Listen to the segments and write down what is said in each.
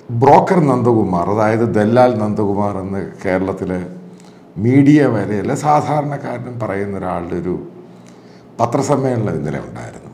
Broker Nandakumar, അതായത് ദല്ലാൽ നന്ദകുമാർ എന്ന് കേരളത്തിലെ മീഡിയ വരെയല്ല സാധാരണക്കാരനും പറയുന്ന ഒരാളുടെ ഒരു പത്രസമ്മേളനം ഇന്നലെ ഉണ്ടായിരുന്നു.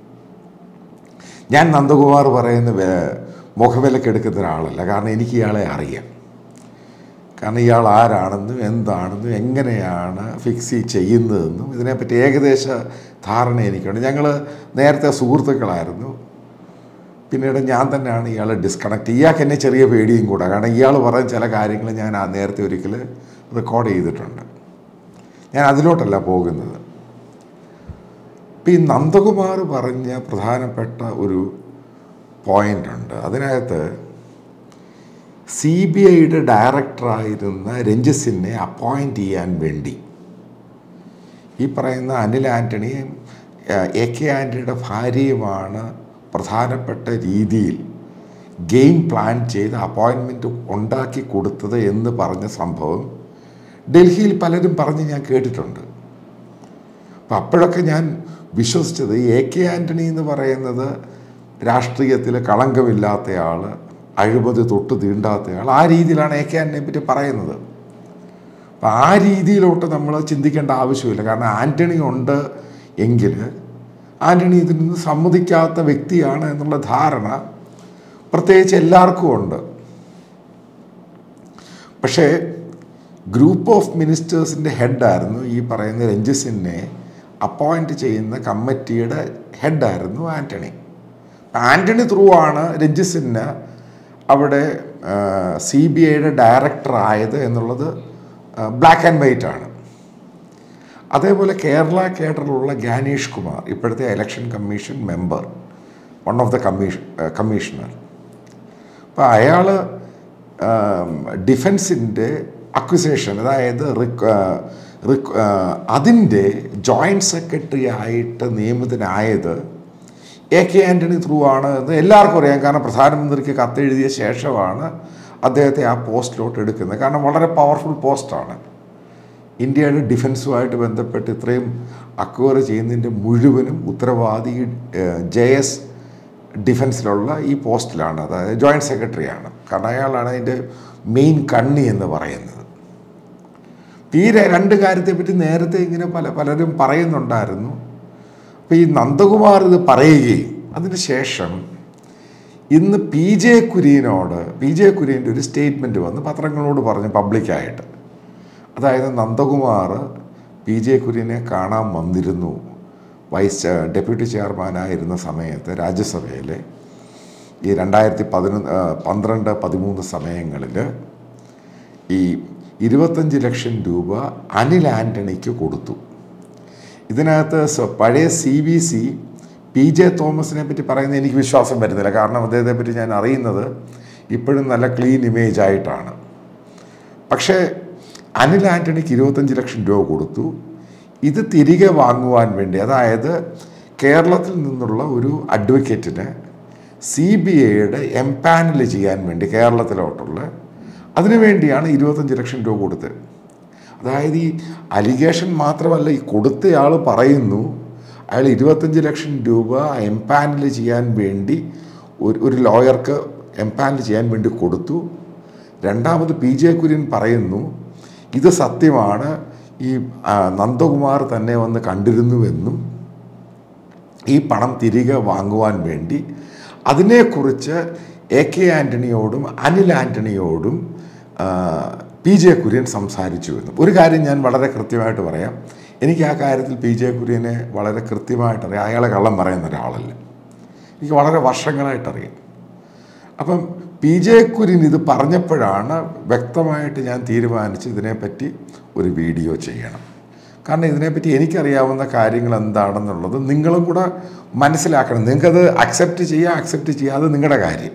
ഞാൻ നന്ദകുമാർ പറയുന്ന മുഖവിലക്കെടുക്കുന്ന ഒരാളല്ല, കാരണം എനിക്ക് ഇയാളെ അറിയാം. കാരണം ഇയാൾ ആരാണെന്നും എന്താണെന്നും എങ്ങനെയാണ് ഫിക്സ് ചെയ്യുന്നതെന്നും ഇതിനെപ്പറ്റി ഏകദേശ ധാരണ എനിക്കുണ്ട്. ഞങ്ങൾ നേരത്തെ സുഹൃത്തുക്കളായിരുന്നു. പിന്നീട് ഞാൻ തന്നെയാണ് ഇയാളെ ഡിസ്കണക്ട്. ഇയാൾക്ക് എന്നെ ചെറിയ പേടിയും കൂടെ, കാരണം ഇയാൾ പറഞ്ഞ ചില കാര്യങ്ങൾ ഞാൻ നേരത്തെ ഒരിക്കൽ റെക്കോർഡ് ചെയ്തിട്ടുണ്ട്. ഞാൻ അതിലോട്ടല്ല പോകുന്നത്. ഇപ്പം ഈ നന്ദകുമാർ പറഞ്ഞ പ്രധാനപ്പെട്ട ഒരു പോയിൻ്റുണ്ട്. അതിനകത്ത് CBIയുടെ ഡയറക്ടറായിരുന്ന രഞ്ജിസിനെ അപ്പോയിൻ്റ് ചെയ്യാൻ വേണ്ടി ഈ പറയുന്ന അനിൽ ആൻ്റണിയും AK ആൻ്റണിയുടെ ഭാര്യയുമാണ് പ്രധാനപ്പെട്ട രീതിയിൽ ഗെയിം പ്ലാൻ ചെയ്ത് അപ്പോയിൻമെൻറ്റ് ഉണ്ടാക്കി കൊടുത്തത് എന്ന് പറഞ്ഞ സംഭവം ഡൽഹിയിൽ പലരും പറഞ്ഞ് ഞാൻ കേട്ടിട്ടുണ്ട്. അപ്പം അപ്പോഴൊക്കെ ഞാൻ വിശ്വസിച്ചത് AK ആൻ്റണി എന്ന് പറയുന്നത് രാഷ്ട്രീയത്തിൽ കളങ്കമില്ലാത്തയാൾ, അഴിമതി തൊട്ട് തീണ്ടാത്തയാൾ, ആ രീതിയിലാണ് AK ആൻ്റണിയെ പറ്റി പറയുന്നത്. അപ്പം ആ രീതിയിലോട്ട് നമ്മൾ ചിന്തിക്കേണ്ട ആവശ്യമില്ല. കാരണം ആൻ്റണി ഉണ്ട് എങ്കിൽ ആൻ്റണി ഇതിൽ നിന്ന് സമ്മതിക്കാത്ത വ്യക്തിയാണ് എന്നുള്ള ധാരണ പ്രത്യേകിച്ച് എല്ലാവർക്കും ഉണ്ട്. പക്ഷേ ഗ്രൂപ്പ് ഓഫ് മിനിസ്റ്റേഴ്സിൻ്റെ ഹെഡായിരുന്നു ഈ പറയുന്ന രഞ്ജിസിനെ അപ്പോയിൻറ്റ് ചെയ്യുന്ന കമ്മിറ്റിയുടെ ഹെഡായിരുന്നു ആൻ്റണി. ആൻ്റണി ത്രൂ ആണ് രഞ്ജിസിന് അവിടെ CBIയുടെ ഡയറക്ടർ ആയത് എന്നുള്ളത് ബ്ലാക്ക് ആൻഡ് വൈറ്റ് ആണ്. അതേപോലെ കേരള കേഡറിലുള്ള ജ്ഞാനേഷ് കുമാർ, ഇപ്പോഴത്തെ election commission member, one of the commissioner. അപ്പോൾ അയാൾ ഡിഫൻസിൻ്റെ അക്വിസേഷൻ, അതായത് അതിൻ്റെ ജോയിൻറ്റ് സെക്രട്ടറി ആയിട്ട് നിയമിതനായത് AK ആൻ്റണി ത്രൂ ആണ് എന്ന് എല്ലാവർക്കും അറിയാം. കാരണം പ്രധാനമന്ത്രിക്ക് കത്തെഴുതിയ ശേഷമാണ് അദ്ദേഹത്തെ ആ പോസ്റ്റിലോട്ട് എടുക്കുന്നത്. കാരണം വളരെ പവർഫുൾ പോസ്റ്റാണ്. ഇന്ത്യയുടെ ഡിഫൻസുമായിട്ട് ബന്ധപ്പെട്ട് ഇത്രയും അക്വയർ ചെയ്യുന്നതിൻ്റെ മുഴുവനും ഉത്തരവാദി JS ഡിഫൻസിലുള്ള ഈ പോസ്റ്റിലാണ്, അതായത് ജോയിൻറ്റ് സെക്രട്ടറിയാണ്. കാരണം അയാളാണ് അതിൻ്റെ മെയിൻ കണ്ണി എന്ന് പറയുന്നത്. ഈ രണ്ട് കാര്യത്തെപ്പറ്റി നേരത്തെ ഇങ്ങനെ പലരും പറയുന്നുണ്ടായിരുന്നു. അപ്പോൾ ഈ നന്ദകുമാർ ഇത് പറയുകയും അതിന് ശേഷം ഇന്ന് PJ കുര്യൻ്റെ ഒരു സ്റ്റേറ്റ്മെൻറ്റ് വന്ന് പത്രങ്ങളോട് പറഞ്ഞു പബ്ലിക്കായിട്ട്. അതായത് നന്ദകുമാർ PJ കുര്യനെ കാണാൻ വന്നിരുന്നു ഡെപ്യൂട്ടി ചെയർമാനായിരുന്ന സമയത്ത് രാജ്യസഭയിൽ ഈ 2012-13 സമയങ്ങളിൽ ഈ 25 ലക്ഷം രൂപ അനിൽ ആൻ്റണിക്ക് കൊടുത്തു. ഇതിനകത്ത് പഴയ CVC PJ തോമസിനെ പറ്റി പറയുന്നത് എനിക്ക് വിശ്വാസം വരുന്നില്ല. കാരണം അദ്ദേഹത്തെ പറ്റി ഞാൻ അറിയുന്നത് ഇപ്പോഴും നല്ല ക്ലീൻ ഇമേജ് ആയിട്ടാണ്. പക്ഷേ അനിൽ ആൻ്റണിക്ക് 25 ലക്ഷം രൂപ കൊടുത്തു. ഇത് തിരികെ വാങ്ങുവാൻ വേണ്ടി, അതായത് കേരളത്തിൽ നിന്നുള്ള ഒരു അഡ്വക്കേറ്റിന് CBIയുടെ എംപാനൽ ചെയ്യാൻ വേണ്ടി കേരളത്തിലോട്ടുള്ള അതിനുവേണ്ടിയാണ് 25 ലക്ഷം രൂപ കൊടുത്തത്. അതായത് ഈ അലിഗേഷൻ മാത്രമല്ല, ഈ കൊടുത്തയാൾ പറയുന്നു അയാൾ 25 ലക്ഷം രൂപ എംപാനൽ ചെയ്യാൻ വേണ്ടി ഒരു ലോയർക്ക് എംപാനൽ ചെയ്യാൻ വേണ്ടി കൊടുത്തു. രണ്ടാമത് PJ കുര്യൻ പറയുന്നു ഇത് സത്യമാണ്, ഈ നന്ദകുമാർ തന്നെ വന്ന് കണ്ടിരുന്നുവെന്നും ഈ പണം തിരികെ വാങ്ങുവാൻ വേണ്ടി അതിനെക്കുറിച്ച് AK ആൻ്റണിയോടും അനിൽ ആൻ്റണിയോടും PJ കുര്യൻ സംസാരിച്ചുവെന്നും. ഒരു കാര്യം ഞാൻ വളരെ കൃത്യമായിട്ട് പറയാം, എനിക്ക് ആ കാര്യത്തിൽ PJ കുര്യനെ വളരെ കൃത്യമായിട്ടറിയാം. അയാളെ കള്ളം പറയുന്ന ഒരാളല്ല, എനിക്ക് വളരെ വർഷങ്ങളായിട്ടറിയാം. അപ്പം PJ കുര്യൻ ഇത് പറഞ്ഞപ്പോഴാണ് വ്യക്തമായിട്ട് ഞാൻ തീരുമാനിച്ച് ഇതിനെപ്പറ്റി ഒരു വീഡിയോ ചെയ്യണം. കാരണം ഇതിനെപ്പറ്റി എനിക്കറിയാവുന്ന കാര്യങ്ങൾ എന്താണെന്നുള്ളത് നിങ്ങളും കൂടെ മനസ്സിലാക്കണം. നിങ്ങൾക്കത് അക്സെപ്റ്റ് ചെയ്യാതെ നിങ്ങളുടെ കാര്യം.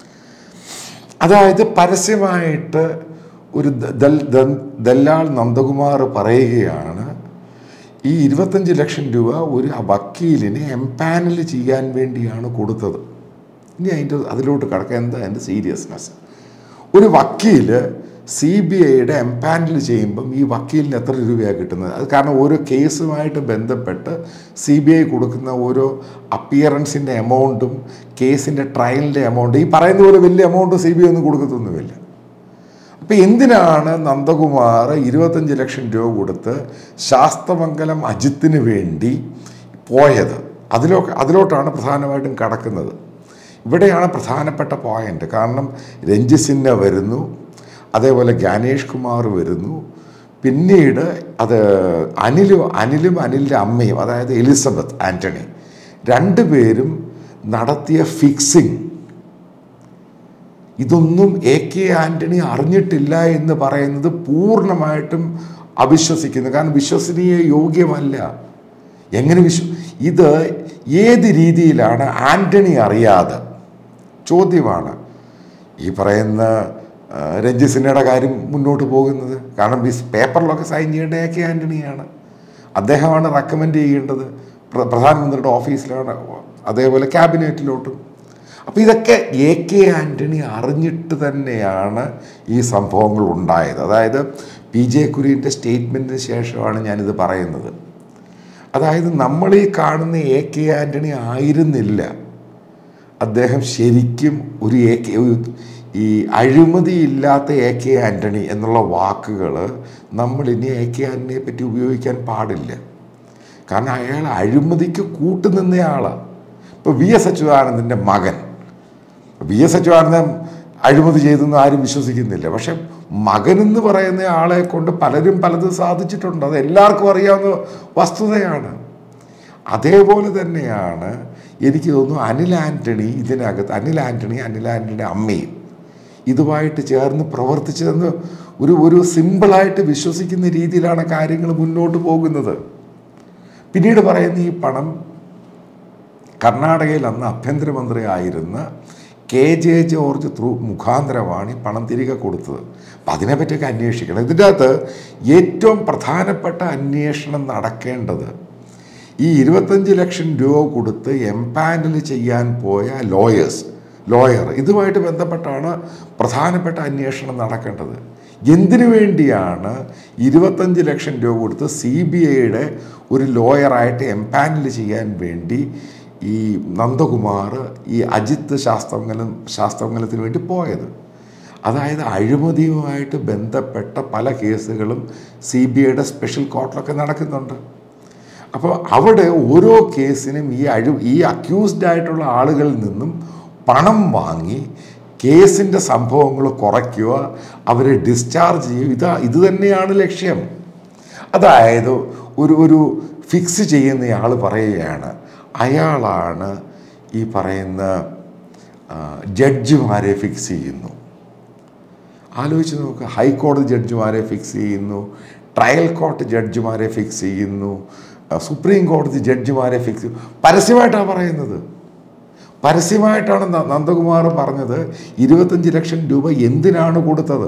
അതായത് പരസ്യമായിട്ട് ഒരു ദല്ലാൽ നന്ദകുമാർ പറയുകയാണ് ഈ 25 ലക്ഷം രൂപ ഒരു വക്കീലിനെ എംപാനൽ ചെയ്യാൻ വേണ്ടിയാണ് കൊടുത്തത്. ഇനി അതിലോട്ട് കിടക്കുക എന്താ അതിൻ്റെ സീരിയസ്നെസ്. ഒരു വക്കീൽ CBIയുടെ എംപാനൽ ചെയ്യുമ്പം ഈ വക്കീലിന് എത്ര രൂപയാണ് കിട്ടുന്നത്? അത് കാരണം ഓരോ കേസുമായിട്ട് ബന്ധപ്പെട്ട് CBI കൊടുക്കുന്ന ഓരോ അപ്പിയറൻസിൻ്റെ എമൗണ്ടും കേസിൻ്റെ ട്രയലിൻ്റെ എമൗണ്ട് ഈ പറയുന്ന പോലെ വലിയ എമൗണ്ട് CBI ഒന്നും കൊടുക്കത്തൊന്നുമില്ല. അപ്പോൾ എന്തിനാണ് നന്ദകുമാർ 25 ലക്ഷം രൂപ കൊടുത്ത് ശാസ്തമംഗലം അജിത്തിന് വേണ്ടി പോയത്? അതിലോട്ടാണ് പ്രധാനമായിട്ടും കടക്കുന്നത്. ഇവിടെയാണ് പ്രധാനപ്പെട്ട പോയിന്റ്. കാരണം രഞ്ജിത് സിൻഹ വരുന്നു, അതേപോലെ ഗാനേഷ് കുമാർ വരുന്നു, പിന്നീട് അത് അനിലും അനിലിൻ്റെ അമ്മയും അതായത് എലിസബത്ത് ആൻ്റണി രണ്ടുപേരും നടത്തിയ ഫിക്സിങ് ഇതൊന്നും AK ആൻ്റണി അറിഞ്ഞിട്ടില്ല എന്ന് പറയുന്നത് പൂർണ്ണമായിട്ടും അവിശ്വസിക്കുന്നു. കാരണം വിശ്വസനീയ യോഗ്യമല്ല. എങ്ങനെ ഇത് ഏത് രീതിയിലാണ് ആൻ്റണി അറിയാതെ? ചോദ്യമാണ്. ഈ പറയുന്ന രഞ്ജിത് സിൻഹയുടെ കാര്യം മുന്നോട്ട് പോകുന്നത്. കാരണം ഈ പേപ്പറിലൊക്കെ സൈൻ ചെയ്യേണ്ട AK ആൻ്റണിയാണ്. അദ്ദേഹമാണ് റെക്കമെൻഡ് ചെയ്യേണ്ടത്. പ്രധാനമന്ത്രിയുടെ ഓഫീസിലാണ്, അതേപോലെ ക്യാബിനറ്റിലോട്ടും. അപ്പോൾ ഇതൊക്കെ AK ആൻ്റണി അറിഞ്ഞിട്ട് തന്നെയാണ് ഈ സംഭവങ്ങൾ ഉണ്ടായത്. അതായത് PJ കുര്യൻ്റെ സ്റ്റേറ്റ്മെൻറ്റിന് ശേഷമാണ് ഞാനിത് പറയുന്നത്. അതായത് നമ്മളീ കാണുന്ന AK ആൻ്റണി ആയിരുന്നില്ല. അദ്ദേഹം ശരിക്കും ഒരു ഈ അഴിമതിയില്ലാത്ത AK ആൻ്റണി എന്നുള്ള വാക്കുകൾ നമ്മളിനി AK ആൻ്റണിയെ പറ്റി ഉപയോഗിക്കാൻ പാടില്ല. കാരണം അയാൾ അഴിമതിക്ക് കൂട്ടുനിന്നയാളാണ്. ഇപ്പോൾ VS അച്യുതാനന്ദൻ്റെ മകൻ, VS അച്യുതാനന്ദൻ അഴിമതി ചെയ്തെന്ന് ആരും വിശ്വസിക്കുന്നില്ല. പക്ഷെ മകനെന്ന് പറയുന്ന ആളെ കൊണ്ട് പലരും പലതും സാധിച്ചിട്ടുണ്ട്. അത് എല്ലാവർക്കും അറിയാവുന്ന വസ്തുതയാണ്. അതേപോലെ തന്നെയാണ് എനിക്ക് തോന്നുന്നു അനിൽ ആൻ്റണി ഇതിനകത്ത് അനിൽ ആൻ്റണിയുടെ അമ്മയും ഇതുമായിട്ട് ചേർന്ന് പ്രവർത്തിച്ചതെന്ന് ഒരു സിമ്പിളായിട്ട് വിശ്വസിക്കുന്ന രീതിയിലാണ് കാര്യങ്ങൾ മുന്നോട്ട് പോകുന്നത്. പിന്നീട് പറയുന്ന ഈ പണം കർണാടകയിൽ അന്ന് ആഭ്യന്തരമന്ത്രി ആയിരുന്ന KJ ജോർജ് മുഖാന്തരമാണ് ഈ പണം തിരികെ കൊടുത്തത്. അപ്പം അതിനെപ്പറ്റിയൊക്കെ അന്വേഷിക്കണം. ഇതിൻ്റെ അകത്ത് ഏറ്റവും പ്രധാനപ്പെട്ട അന്വേഷണം നടക്കേണ്ടത് ഈ 25 ലക്ഷം രൂപ കൊടുത്ത് എംപാനൽ ചെയ്യാൻ പോയ ലോയർ ഇതുമായിട്ട് ബന്ധപ്പെട്ടാണ് പ്രധാനപ്പെട്ട അന്വേഷണം നടക്കേണ്ടത്. എന്തിനു വേണ്ടിയാണ് 25 ലക്ഷം രൂപ കൊടുത്ത് CBIയുടെ ഒരു ലോയറായിട്ട് എംപാനൽ ചെയ്യാൻ വേണ്ടി ഈ നന്ദകുമാർ ഈ അജിത്ത് ശാസ്തമംഗലത്തിന് വേണ്ടി പോയത്? അതായത് അഴിമതിയുമായിട്ട് ബന്ധപ്പെട്ട പല കേസുകളും CBIയുടെ സ്പെഷ്യൽ കോർട്ടിലൊക്കെ നടക്കുന്നുണ്ട്. അപ്പോൾ അവിടെ ഓരോ കേസിനും ഈ അക്യൂസ്ഡ് ആയിട്ടുള്ള ആളുകളിൽ നിന്നും പണം വാങ്ങി കേസിൻ്റെ സംഭവങ്ങൾ കുറയ്ക്കുക, അവരെ ഡിസ്ചാർജ് ചെയ്യുക, ഇത് തന്നെയാണ് ലക്ഷ്യം. അതായത് ഒരു ഫിക്സ് ചെയ്യുന്നയാൾ പറയുകയാണ് അയാളാണ് ഈ പറയുന്ന ജഡ്ജിമാരെ ഫിക്സ് ചെയ്യുന്നു. ആലോചിച്ച് നോക്കുക. ഹൈക്കോടതി ജഡ്ജിമാരെ ഫിക്സ് ചെയ്യുന്നു, ട്രയൽ കോർട്ട് ജഡ്ജിമാരെ ഫിക്സ് ചെയ്യുന്നു, സുപ്രീം കോടതി ജഡ്ജിമാരെ ഫിക്സ് ചെയ്യും. പരസ്യമായിട്ടാണ് പറയുന്നത്. പരസ്യമായിട്ടാണ് നന്ദകുമാർ പറഞ്ഞത് 25 ലക്ഷം രൂപ എന്തിനാണ് കൊടുത്തത്.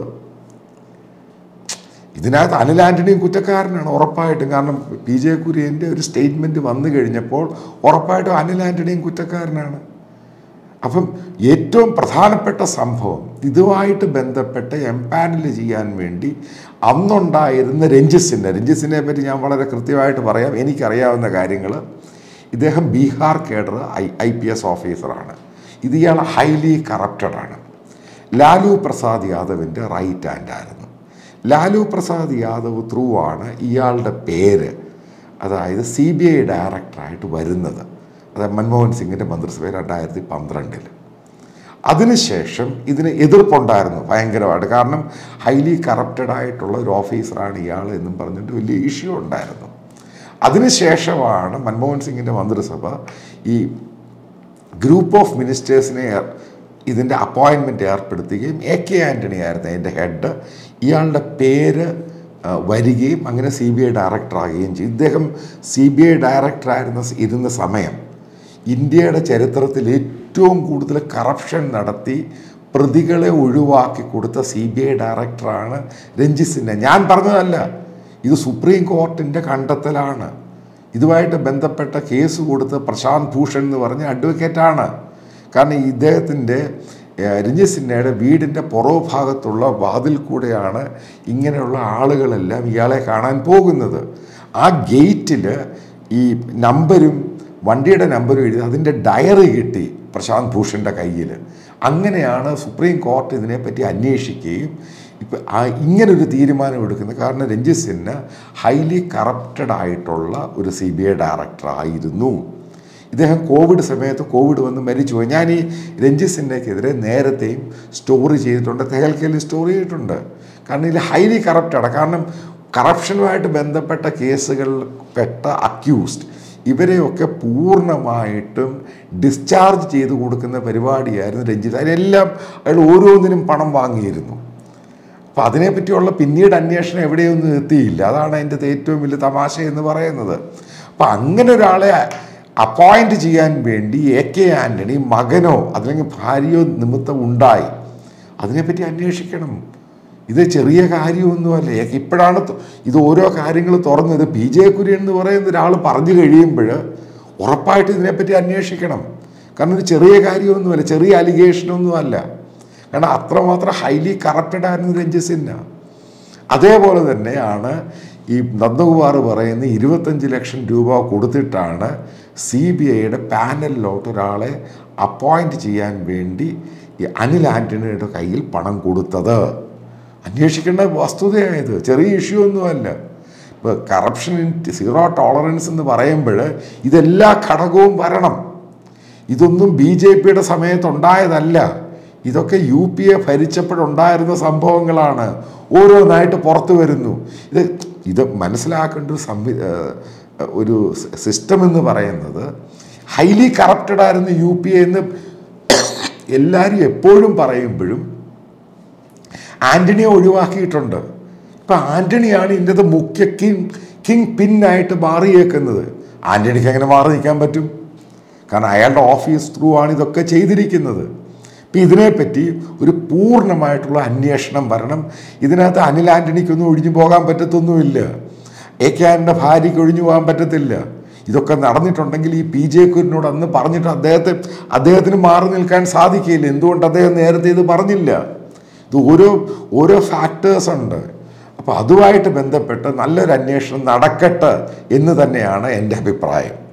ഇതിനകത്ത് അനിൽ ആൻ്റണിയും കുറ്റക്കാരനാണ് ഉറപ്പായിട്ടും. കാരണം PJ കുര്യൻ്റെ ഒരു സ്റ്റേറ്റ്മെൻറ്റ് വന്നു കഴിഞ്ഞപ്പോൾ ഉറപ്പായിട്ടും അനിൽ ആൻ്റണിയും കുറ്റക്കാരനാണ്. അപ്പം ഏറ്റവും പ്രധാനപ്പെട്ട സംഭവം ഇതുമായിട്ട് ബന്ധപ്പെട്ട് എംപാനൽ ചെയ്യാൻ വേണ്ടി അന്നുണ്ടായിരുന്ന രഞ്ജിത് സിൻഹയെ പറ്റി ഞാൻ വളരെ കൃത്യമായിട്ട് പറയാം. എനിക്കറിയാവുന്ന കാര്യങ്ങൾ, ഇദ്ദേഹം ബീഹാർ കേഡർ IPS ഓഫീസറാണ്. ഇയാൾ ഹൈലി കറപ്റ്റഡാണ്. ലാലു പ്രസാദ് യാദവിൻ്റെ റൈറ്റ് ഹാൻഡ് ആയിരുന്നു. ലാലു പ്രസാദ് യാദവ് ത്രൂ ആണ് ഇയാളുടെ പേര് അതായത് CBI ഡയറക്ടറായിട്ട് വരുന്നത്. അതായത് മൻമോഹൻ സിംഗിൻ്റെ മന്ത്രിസഭ 2012. അതിനുശേഷം ഇതിന് എതിർപ്പുണ്ടായിരുന്നു ഭയങ്കരമായിട്ട്. കാരണം ഹൈലി കറപ്റ്റഡ് ആയിട്ടുള്ള ഒരു ഓഫീസറാണ് ഇയാൾ എന്നും പറഞ്ഞിട്ട് വലിയ ഇഷ്യൂ ഉണ്ടായിരുന്നു. അതിനുശേഷമാണ് മൻമോഹൻ സിംഗിൻ്റെ മന്ത്രിസഭ ഈ ഗ്രൂപ്പ് ഓഫ് മിനിസ്റ്റേഴ്സിനെ ഇതിൻ്റെ അപ്പോയിൻമെൻറ്റ് ഏർപ്പെടുത്തുകയും AK ആൻ്റണി ആയിരുന്നു അതിൻ്റെ ഹെഡ്. ഇയാളുടെ പേര് വരികയും അങ്ങനെ CBI ഡയറക്ടറാകുകയും ചെയ്തു. ഇദ്ദേഹം CBI ഡയറക്ടറായിരുന്ന സമയം ഇന്ത്യയുടെ ചരിത്രത്തിൽ ഏറ്റവും കൂടുതൽ കറപ്ഷൻ നടത്തി പ്രതികളെ ഒഴിവാക്കി കൊടുത്ത CBI ഡയറക്ടറാണ് രഞ്ജിത് സിൻഹ. ഞാൻ പറഞ്ഞതല്ല, ഇത് സുപ്രീം കോർട്ടിൻ്റെ കണ്ടെത്തലാണ്. ഇതുമായിട്ട് ബന്ധപ്പെട്ട കേസ് കൊടുത്ത് പ്രശാന്ത് ഭൂഷൺ എന്ന് പറഞ്ഞ അഡ്വക്കേറ്റാണ്. കാരണം ഇദ്ദേഹത്തിൻ്റെ രഞ്ജിത് സിൻഹയുടെ വീടിൻ്റെ പുറകുഭാഗത്തുള്ള വാതിൽ കൂടെയാണ് ഇങ്ങനെയുള്ള ആളുകളെല്ലാം ഇയാളെ കാണാൻ പോകുന്നത്. ആ ഗേറ്റിൽ ഈ നമ്പരും വണ്ടിയുടെ നമ്പരും എഴുതി അതിൻ്റെ ഡയറി കിട്ടി പ്രശാന്ത് ഭൂഷൻ്റെ കയ്യിൽ. അങ്ങനെയാണ് സുപ്രീം കോർട്ട് ഇതിനെപ്പറ്റി അന്വേഷിക്കുകയും ഇപ്പം ഇങ്ങനൊരു തീരുമാനം എടുക്കുന്നത്. കാരണം രഞ്ജിത് സിൻഹ ഹൈലി കറപ്റ്റഡ് ആയിട്ടുള്ള ഒരു CBI ഡയറക്ടറായിരുന്നു. ഇദ്ദേഹം കോവിഡ് സമയത്ത് കോവിഡ് വന്ന് മരിച്ചുപോയി. ഞാൻ ഈ രഞ്ജിത് സിൻഹയ്ക്കെതിരെ നേരത്തെയും സ്റ്റോറി ചെയ്തിട്ടുണ്ട്, തെഹൽക്കയിൽ സ്റ്റോറി ചെയ്തിട്ടുണ്ട്. കാരണം ഇതിൽ ഹൈലി കറപ്റ്റഡ്, കാരണം കറപ്ഷനുമായിട്ട് ബന്ധപ്പെട്ട കേസുകളിൽ പെട്ട അക്യൂസ്ഡ് ഇവരെയൊക്കെ പൂർണ്ണമായിട്ടും ഡിസ്ചാർജ് ചെയ്ത് കൊടുക്കുന്ന പരിപാടിയായിരുന്നു രഞ്ജിത്ത്. അതിനെല്ലാം അയാൾ ഓരോന്നിനും പണം വാങ്ങിയിരുന്നു. അപ്പം അതിനെപ്പറ്റിയുള്ള പിന്നീട് അന്വേഷണം എവിടെയൊന്നും എത്തിയില്ല. അതാണ് അതിൻ്റെ ഏറ്റവും വലിയ തമാശ എന്ന് പറയുന്നത്. അപ്പം അങ്ങനെ ഒരാളെ അപ്പോയിൻ്റ് ചെയ്യാൻ വേണ്ടി AK ആൻ്റണി മകനോ അല്ലെങ്കിൽ ഭാര്യയോ നിമിത്തം ഉണ്ടായി. അതിനെപ്പറ്റി അന്വേഷിക്കണം. ഇത് ചെറിയ കാര്യമൊന്നുമല്ല. ഇപ്പോഴാണ് ഇത് ഓരോ കാര്യങ്ങൾ തുറന്നത്. PJ കുര്യൻ എന്ന് പറയുന്ന ഒരാൾ പറഞ്ഞു കഴിയുമ്പോൾ ഉറപ്പായിട്ട് ഇതിനെപ്പറ്റി അന്വേഷിക്കണം. കാരണം ഇത് ചെറിയ കാര്യമൊന്നുമല്ല, ചെറിയ അലിഗേഷനൊന്നുമല്ല. കാരണം അത്രമാത്രം ഹൈലി കറപ്റ്റഡ് ആയിരുന്നു രഞ്ജിത് സിൻഹ. അതേപോലെ തന്നെയാണ് ഈ നന്ദകുമാർ പറയുന്ന 25 ലക്ഷം രൂപ കൊടുത്തിട്ടാണ് CBIയുടെ പാനലിലോട്ട് ഒരാളെ അപ്പോയിൻ്റ് ചെയ്യാൻ വേണ്ടി ഈ അനിൽ ആൻ്റണിയുടെ കയ്യിൽ പണം കൊടുത്തത്. അന്വേഷിക്കേണ്ട വസ്തുതയായത്, ചെറിയ ഇഷ്യൂ ഒന്നുമല്ല. ഇപ്പോൾ കറപ്ഷൻ സീറോ ടോളറൻസ് എന്ന് പറയുമ്പോൾ ഇതെല്ലാ ഘടകവും വരണം. ഇതൊന്നും BJPയുടെ സമയത്തുണ്ടായതല്ല. ഇതൊക്കെ UPA ഭരിച്ചപ്പോഴുണ്ടായിരുന്ന സംഭവങ്ങളാണ്. ഓരോന്നായിട്ട് പുറത്തു വരുന്നു. ഇത് മനസ്സിലാക്കേണ്ട ഒരു സിസ്റ്റം എന്ന് പറയുന്നത് ഹൈലി കറപ്റ്റഡ് ആയിരുന്നു UPA എന്ന് എല്ലാവരും എപ്പോഴും പറയുമ്പോഴും ആൻ്റണിയെ ഒഴിവാക്കിയിട്ടുണ്ട്. ഇപ്പം ആൻ്റണിയാണ് ഇതിൻ്റെ മുഖ്യ കിങ് പിന്നായിട്ട് മാറിയേക്കുന്നത്. ആൻ്റണിക്ക് എങ്ങനെ മാറി നിൽക്കാൻ പറ്റും? കാരണം അയാളുടെ ഓഫീസ് ത്രൂ ആണ് ഇതൊക്കെ ചെയ്തിരിക്കുന്നത്. ഇപ്പം ഇതിനെപ്പറ്റി ഒരു പൂർണ്ണമായിട്ടുള്ള അന്വേഷണം വരണം. ഇതിനകത്ത് അനിൽ ആൻ്റണിക്കൊന്നും ഒഴിഞ്ഞു പോകാൻ പറ്റത്തൊന്നുമില്ല. AK ആൻ്റണിയുടെ ഭാര്യയ്ക്ക് ഒഴിഞ്ഞു പോകാൻ പറ്റത്തില്ല. ഇതൊക്കെ നടന്നിട്ടുണ്ടെങ്കിൽ ഈ PJ കുര്യനോട് അന്ന് പറഞ്ഞിട്ട് അദ്ദേഹത്തിന് മാറി നിൽക്കാൻ സാധിക്കില്ല. എന്തുകൊണ്ട് അദ്ദേഹം നേരത്തെ ഇത് പറഞ്ഞില്ല? ഇത് ഓരോ ഫാക്ടേഴ്സ് ഉണ്ട്. അപ്പോൾ അതുമായിട്ട് ബന്ധപ്പെട്ട് നല്ലൊരു അന്വേഷണം നടക്കട്ടെ എന്ന് തന്നെയാണ് എൻ്റെ അഭിപ്രായം.